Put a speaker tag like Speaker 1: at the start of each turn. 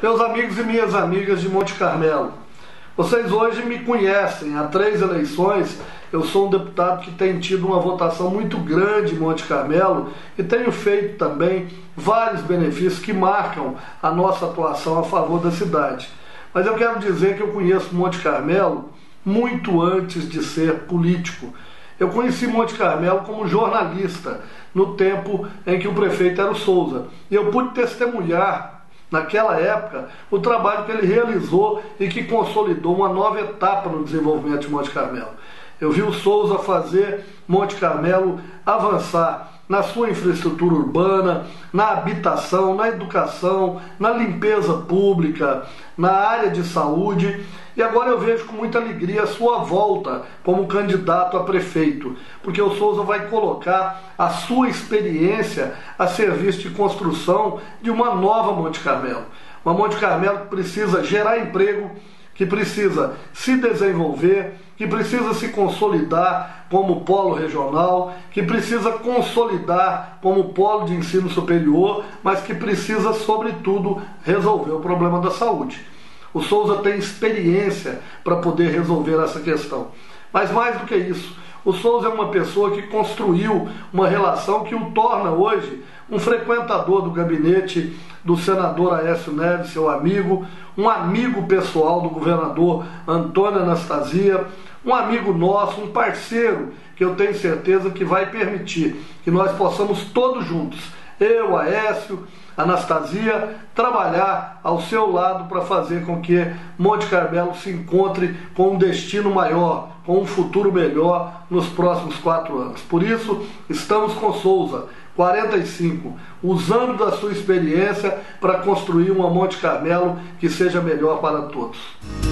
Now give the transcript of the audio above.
Speaker 1: Meus amigos e minhas amigas de Monte Carmelo, vocês hoje me conhecem. Há 3 eleições eu sou um deputado que tem tido uma votação muito grande em Monte Carmelo e tenho feito também vários benefícios que marcam a nossa atuação a favor da cidade. Mas eu quero dizer que eu conheço Monte Carmelo muito antes de ser político. Eu conheci Monte Carmelo como jornalista no tempo em que o prefeito era o Souza. E eu pude testemunhar naquela época o trabalho que ele realizou e que consolidou uma nova etapa no desenvolvimento de Monte Carmelo. Eu vi o Souza fazer Monte Carmelo avançar na sua infraestrutura urbana, na habitação, na educação, na limpeza pública, na área de saúde. E agora eu vejo com muita alegria a sua volta como candidato a prefeito, porque o Souza vai colocar a sua experiência a serviço de construção de uma nova Monte Carmelo. Uma Monte Carmelo que precisa gerar emprego, que precisa se desenvolver, que precisa se consolidar como polo regional, que precisa consolidar como polo de ensino superior, mas que precisa, sobretudo, resolver o problema da saúde. O Souza tem experiência para poder resolver essa questão. Mas mais do que isso, o Souza é uma pessoa que construiu uma relação que o torna hoje um frequentador do gabinete do senador Aécio Neves, seu amigo, um amigo pessoal do governador Antônio Anastasia, um amigo nosso, um parceiro que eu tenho certeza que vai permitir que nós possamos todos juntos, eu, Aécio, Anastasia, trabalhar ao seu lado para fazer com que Monte Carmelo se encontre com um destino maior, com um futuro melhor nos próximos 4 anos. Por isso, estamos com Souza, 45, usando da sua experiência para construir uma Monte Carmelo que seja melhor para todos.